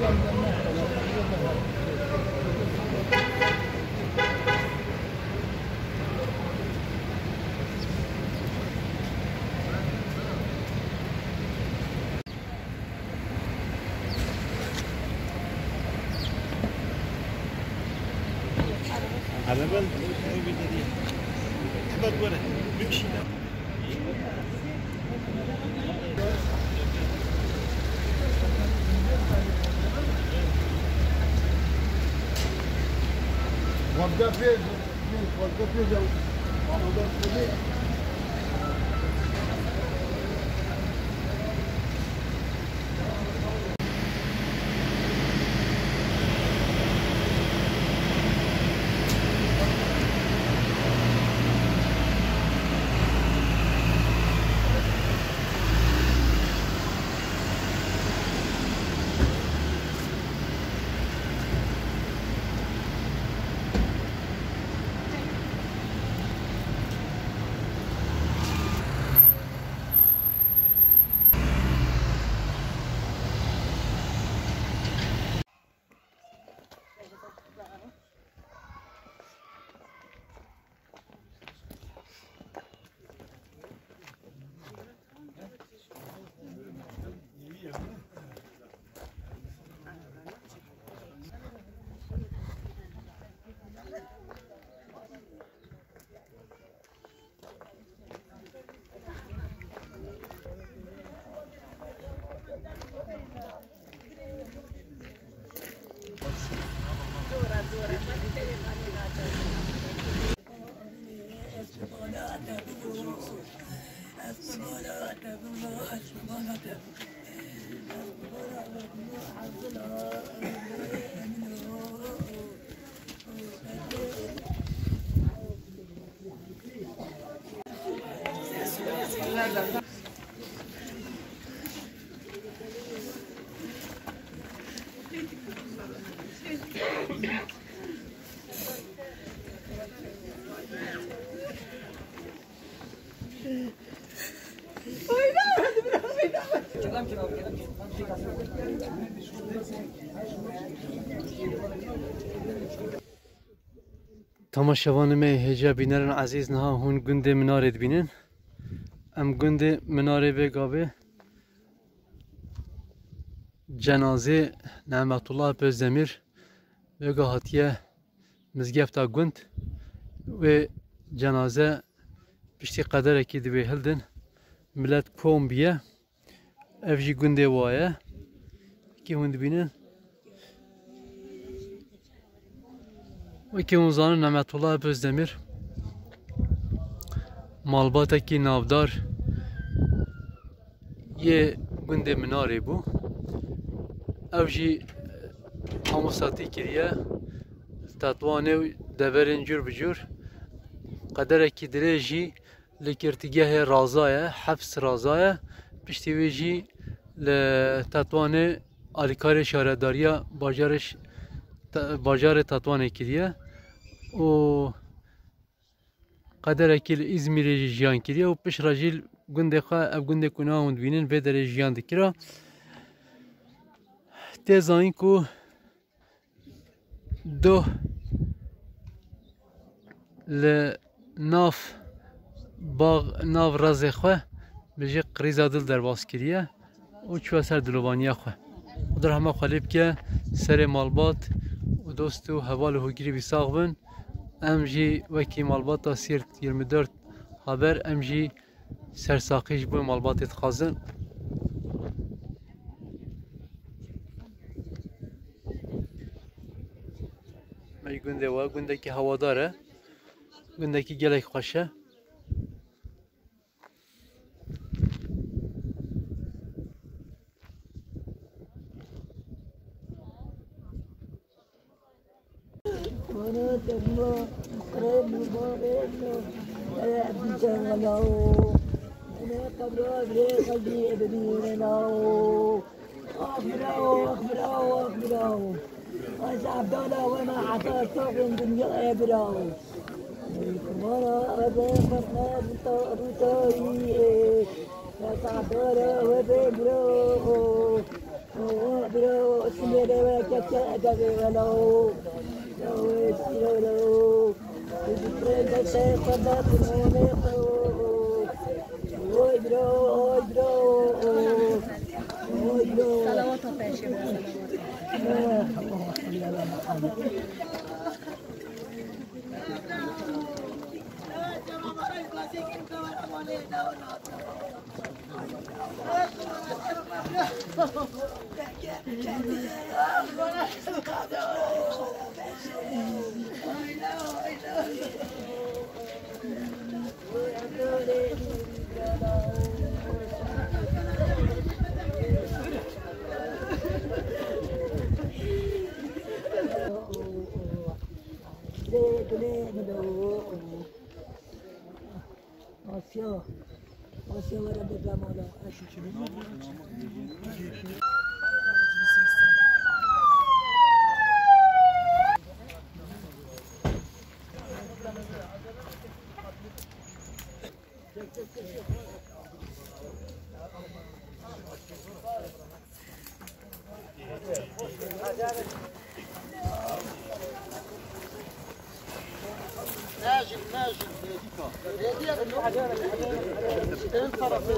Araban bir de değil. Şurada böyle bir şey de. Guarda peso, guarda peso. Guarda peso. تماشاوان می هجا بینرن عزیز نها هون گنده منارد بینن ام گنده مناره بگابه جنازه نعمت الله بزدمیر بگا هاتیه مزگفتا گند و جنازه پشتی قدر اکی دوی هلدن ملت کوم بیه افجی گنده وایه کی هون بینن وکی اونزانه نعمت الله بزدمیر مالباتا کی نافدار یه گنده مناره بو اوجی هموساتی کریه تطوانه دبرن جور بجور قدر کی درجی لکرتگاه رازایه حبس رازایه پشتی ویجی لتطوانه آلیکار شهرداریا باجار تطوانه کریه و قدر اکیل İzmir جیان کریه و پیش راجیل گنده خواه اب گنده کنه هوند بینن و در جیان دکره تزاین کو دو ل ناف باغ ناف رازه خواه بجی قریزا دل در باز کریه و چوه سر دلوبانیه خواه و در همه خالیب که سر مالبات و دوست و حوال هوگیری بیساق بن ام جی وکی مالبات تا سیرت 24 haber ام جی سرساقیش بو مالبات اتخازن می گنده و گنده که هواداره گنده که گلک خوشه برو صلوات پیش آسیا ورا بدلا مالا ماجد انطرف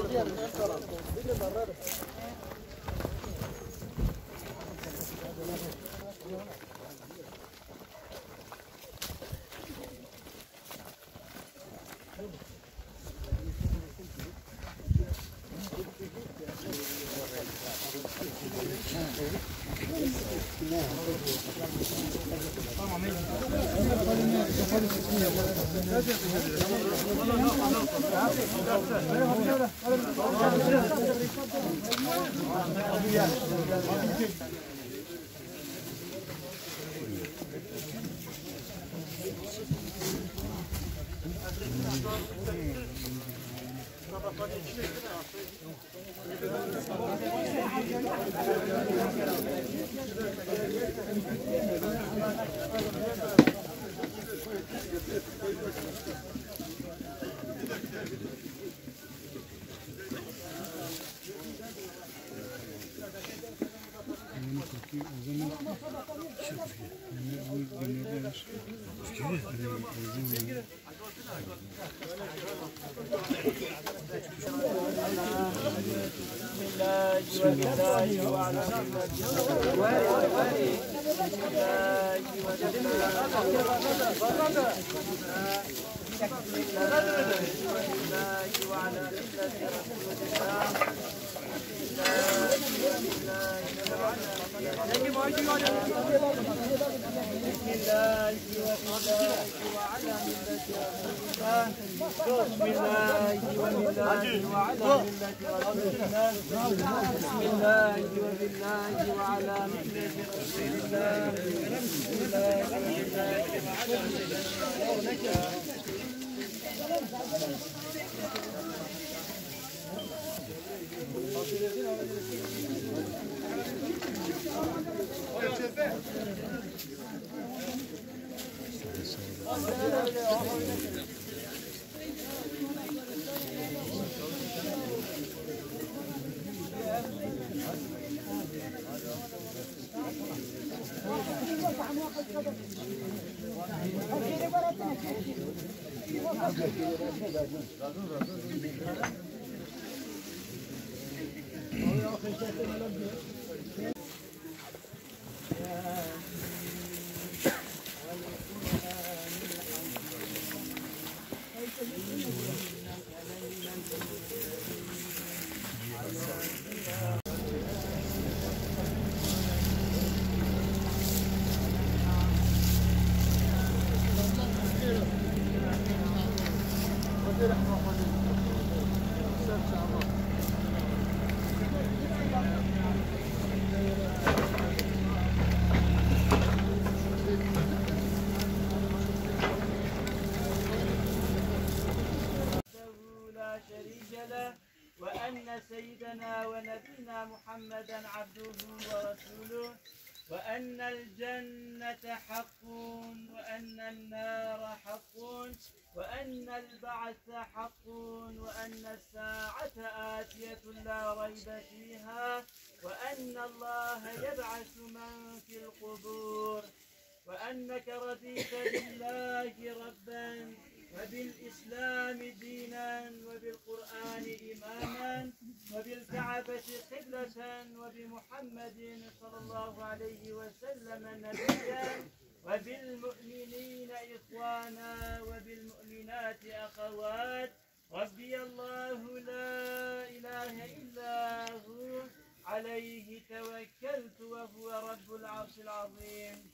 وأن سيدنا ونبينا محمدا عبده ورسوله وأن الجنة حق وأن النار حق وأن البعث حق وأن الساعة آتية لا ريب فيها وأن الله يبعث من في القبور وأنك رضيت بالله ربا وبالإسلام دينا وبالقرآن إماما وبالكعبة قبلة وبمحمد صلى الله عليه وسلم نبيا وبالمؤمنين إخوانا وبالمؤمنات أخوات ربي الله لا إله إلا هو عليه توكلت وهو رب العرش العظيم.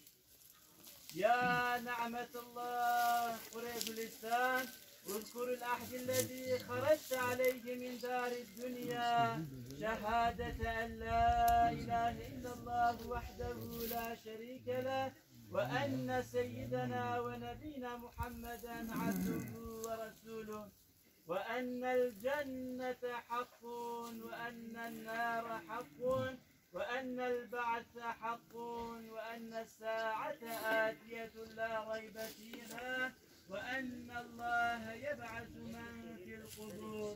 يا نعمة الله قريب اللسان اذكر العهد الذي خرجت عليه من دار الدنيا شهادة أن لا إله إلا الله وحده لا شريك له وأن سيدنا ونبينا محمدا عبده ورسوله وأن الجنة حق وأن النار حق وأن البعث حق وأن الساعة آتية لا ريب فيها وأن الله يبعث من في القبور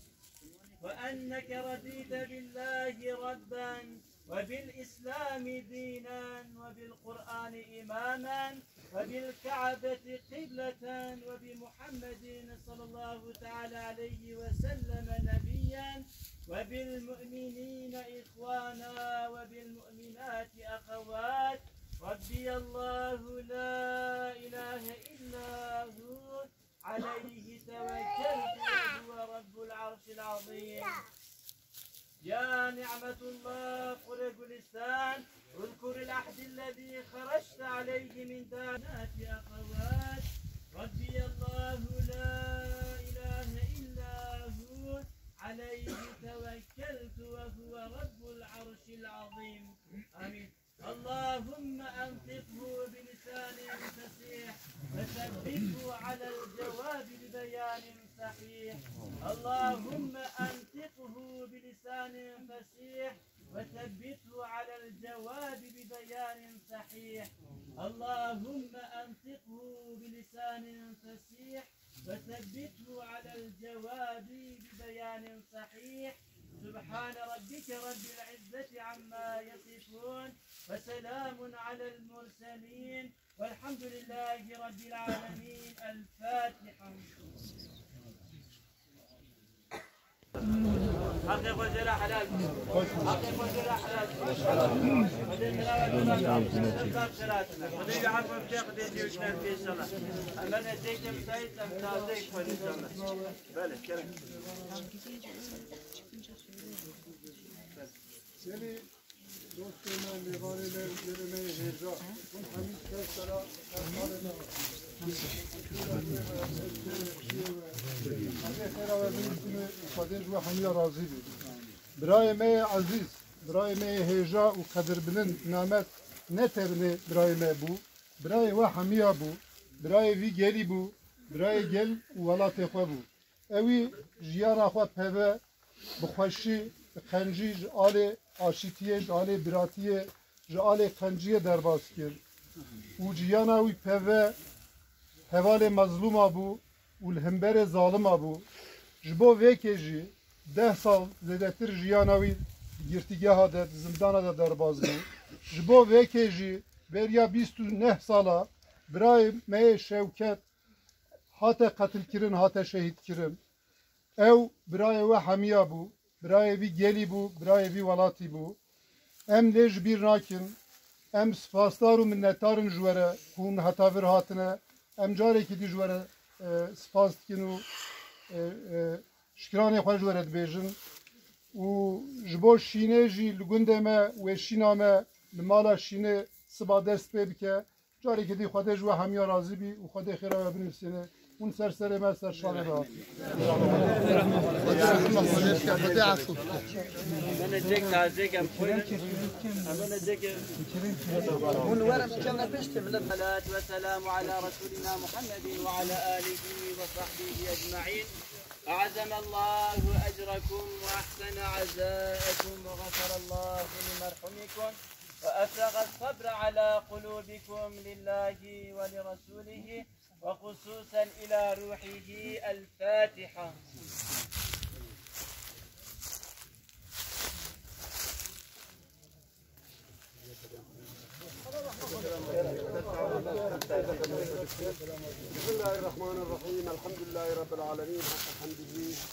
وأنك رضيت بالله ربا وبالإسلام دينا وبالقرآن إماما وبالكعبة قبلة وبمحمد صلى الله تعالى عليه وسلم نبيا وبالمؤمنين إخوانا وبالمؤمنات أخوات ربي الله لا إله إلا هو عليه توكلت وهو رب العرش العظيم. يا نعمة الله قرب اللسان اذكر العهد الذي خرجت عليه من دانات أخوات ربي الله لا إله إلا هو عليه توكلت وهو رب العرش العظيم. آمين. اللهم أنطقه بلسان فصيح وثبته على الجواب ببيان صحيح. اللهم أنطقه بلسان فصيح وثبته على الجواب ببيان صحيح. اللهم أنطقه بلسان فصيح وثبته على الجواب ببيان صحيح. سبحان ربك رب العزة عما يصفون وسلام على المرسلين والحمد لله رب العالمين. الفاتحة. حقق وزرع حلال حقق وزرع حلال ودي يعرف الشيخ دي وشنا في صلاة أما نتيجة مسايد أمتازيك فلي صلاة بله كلام سيدي دوستنا لغارنا لرمي هرجا كن حميد كسرا أرحالنا برای می عزیز برای می هجا و قدر بلند نامت نترنه برای می بو برای و حمیا بو برای وی گلی بو برای گل و ولات خو بو اوی جیارا خو پوه بخوشی خنجی جال آشیتیه جال براتیه جال خنجی درباز کرد و جیانا وی پوه حوال مظلوم ابو و الهمبر ظالم ابو جبو وکیجی 10 سال زیادتر جیاناوی گرتیگه ها در زندان دا درباز بود جبو وکیجی بریا 29 سالا برای می شوکت هات قتل کرن هات شهید کرن او برای و حمیا بو برای وی گلی بو برای وی ولاتی بو ام لیج بیر ناکن ام سپاسدار و منتارن جوره کون هتاور هاتنه ام جاره که دی جوره سپاس کنو شکرانه خوش ورد بیجن و جبو شینه جی لگنده ما و شینا ما لمالا شینه سبا درست پی بکه جاری که دی خوده جو همیا راضی بی و خوده خیره و بنویسینه اون سر ما سر شانه با من جيك نازيك ام خويا انا جيك ونورم كما بشت من الصلاه والسلام على رسولنا محمد وعلى اله وصحبه اجمعين. اعظم الله اجركم واحسن عزاءكم وغفر الله لمرحومكم وأفرغ الصبر على قلوبكم لله ولرسوله وخصوصا إلى روحه. الفاتحة. بسم الله الرحمن الرحيم. الحمد لله رب العالمين حق حمده،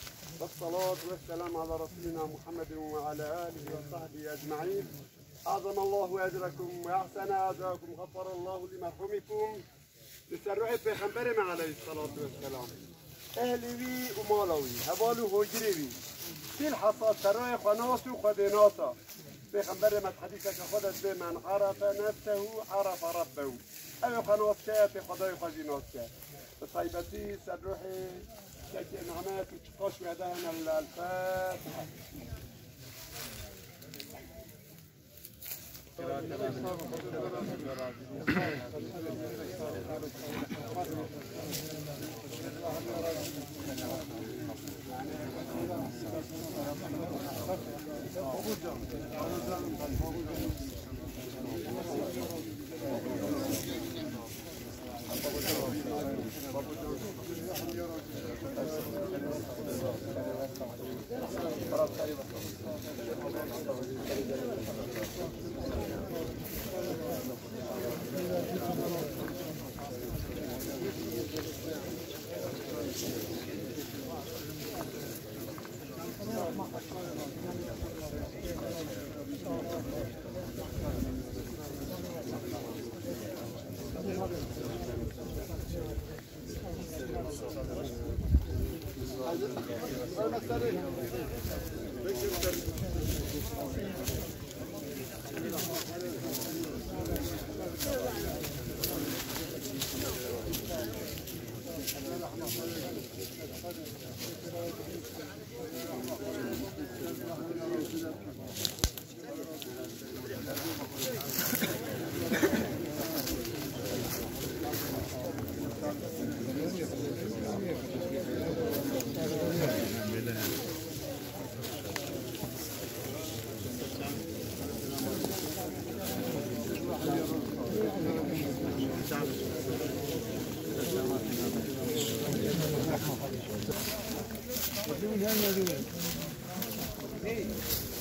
والصلاة والسلام على رسولنا محمد وعلى آله وصحبه أجمعين. أعظم الله أجركم وأحسن أجركم، غفر الله لمرحومكم. لسرعة پیغمبر عليه الصلاة والسلام. أهلوي ومالوي هبالو هجروي في الحصاد سرعة خناس وخدناسا. پیغمبر حدیث که خودت به من عرف نفسه عرف ربه. او خناس شاید خدای خزینات کرد. به طیبتی سرروح شکر نعمت و چقاش وعدهن الفاتحة. Hey.